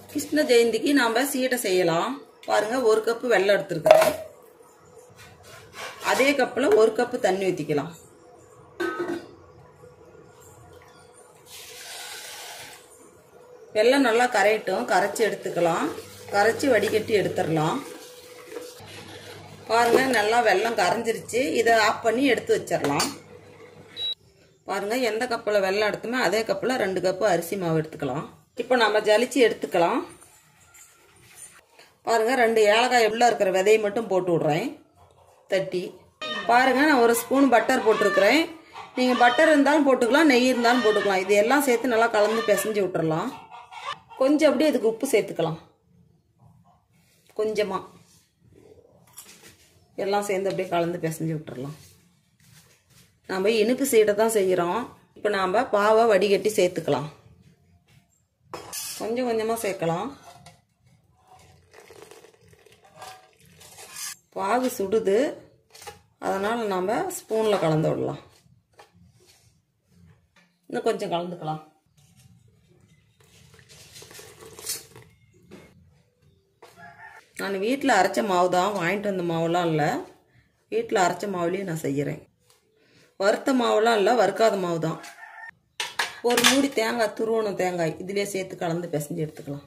கிருஷ்ண ஜெயந்திக்கு நாம சீடை செய்யலாம். பாருங்க, 1 கப்பு வெல்லம் எடுத்துருக்கேன். அதே கப்பில் 1 கப்பு தண்ணி ஊற்றிக்கலாம். வெல்லம் நல்லா கரையட்டும். கரைச்சி எடுத்துக்கலாம். கரைச்சி வடிகட்டி எடுத்துடலாம். பாருங்க, நல்லா வெல்லம் கரைஞ்சிருச்சு. இதை ஆஃப் பண்ணி எடுத்து வச்சிடலாம். பாருங்க, எந்த கப்பில் வெல்லம் எடுத்துமே அதே கப்பில் 2 கப்பு அரிசி மாவு எடுத்துக்கலாம். இப்போ நம்ம ஜலிச்சு எடுத்துக்கலாம். பாருங்க, 2 ஏலக்காய் உள்ள இருக்கிற விதையை மட்டும் போட்டு விடுறேன் தட்டி. பாருங்க, நான் 1 ஸ்பூன் பட்டர் போட்டிருக்கிறேன். நீங்கள் பட்டர் இருந்தாலும் போட்டுக்கலாம், நெய் இருந்தாலும் போட்டுக்கலாம். இது எல்லாம் சேர்த்து நல்லா கலந்து பிசைஞ்சு விட்டுறலாம். கொஞ்சம் அப்படியே இதுக்கு உப்பு சேர்த்துக்கலாம். கொஞ்சமாக எல்லாம் சேர்ந்து அப்படியே கலந்து பிசைஞ்சு விட்டுறலாம். நம்ம இனிப்பு சீடை தான் செய்கிறோம். இப்போ நாம் பாவை வடிகட்டி சேர்த்துக்கலாம். கொஞ்சம் கொஞ்சமாக சேர்க்கலாம். பாகு சுடுது, அதனால் நாம் ஸ்பூனில் கலந்து விடலாம். இன்னும் கொஞ்சம் கலந்துக்கலாம். நான் வீட்டில் அரைச்ச மாவு தான், வாங்கிட்டு வந்த மாவுலாம் இல்லை. வீட்டில் அரைச்ச மாவுலேயே நான் செய்கிறேன். வறுத்த மாவுலாம் இல்லை, வறுக்காத மாவு தான். 1 மூடி தேங்காய், துருவன தேங்காய் இதிலே சேர்த்து கலந்து பிசைஞ்சு எடுத்துக்கலாம்.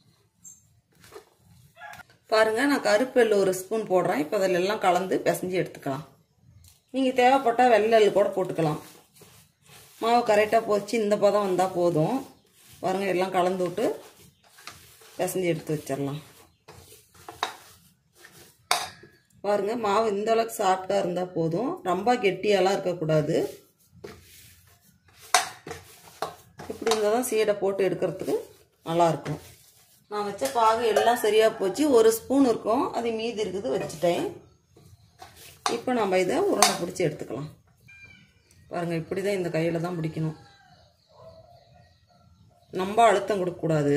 பாருங்கள், நான் கருப்பெல்லு 1 ஸ்பூன் போடுறேன். இப்போ அதில் எல்லாம் கலந்து பிசைஞ்சு எடுத்துக்கலாம். நீங்கள் தேவைப்பட்டால் வெள்ளெல்லு கூட போட்டுக்கலாம். மாவு கரெக்டாக போச்சு, இந்த பதம் வந்தால் போதும். பாருங்கள், எல்லாம் கலந்து விட்டு பிசைஞ்சு எடுத்து வச்சிடலாம். பாருங்க, மாவு இந்த அளவுக்கு சாஃப்டாக இருந்தால் போதும். ரொம்ப கெட்டியாலாம் இருக்கக்கூடாது. இப்படி இருந்தால் தான் சீடை போட்டு எடுக்கிறதுக்கு நல்லாயிருக்கும். நான் வச்ச பாகு எல்லாம் சரியாக போச்சு. 1 ஸ்பூன் இருக்கும், அது மீதி இருக்குது, வச்சுட்டேன். இப்போ நம்ம இதை உருண்டை பிடிச்சி எடுத்துக்கலாம். பாருங்கள், இப்படி தான் இந்த கையில் தான் பிடிக்கணும். ரொம்ப அழுத்தம் கொடுக்கக்கூடாது.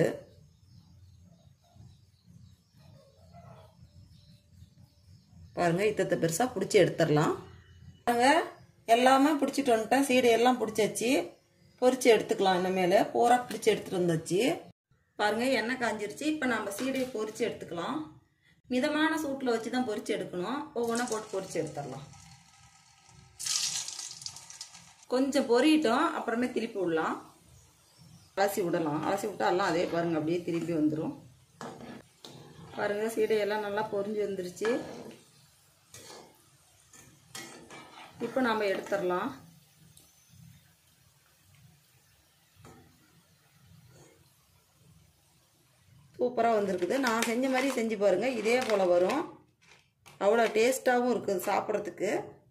பாருங்கள், இத்தத்தை பெருசாக பிடிச்சி எடுத்துடலாம். பாருங்கள், எல்லாமே பிடிச்சிட்டு வந்துட்டேன். சீடையெல்லாம் பிடிச்சாச்சு. பொரிச்சு எடுத்துக்கலாம். இனிமேல் பூரா பிடிச்சி எடுத்துகிட்டு வந்தாச்சு. பாருங்கள், எண்ணெய் காஞ்சிருச்சு. இப்போ நம்ம சீடையை பொரிச்சு எடுத்துக்கலாம். மிதமான சூட்டில் வச்சு தான் பொரிச்சு எடுக்கணும். ஒவ்வொன்றா போட்டு பொரிச்சு எடுத்துடலாம். கொஞ்சம் பொரியட்டும், அப்புறமே திருப்பி விடலாம். அலசி விடலாம். அலசி விட்டா எல்லாம் அதே பாருங்கள் அப்படியே திருப்பி வந்துடும். பாருங்கள், சீடையெல்லாம் நல்லா பொரிஞ்சு வந்துருச்சு. இப்போ நாம் எடுத்துடலாம். சூப்பராக வந்திருக்குது. நான் செஞ்ச மாதிரி செஞ்சு பாருங்கள், இதே போல் வரும். அவ்வளோ டேஸ்ட்டாகவும் இருக்குது சாப்பிட்றதுக்கு.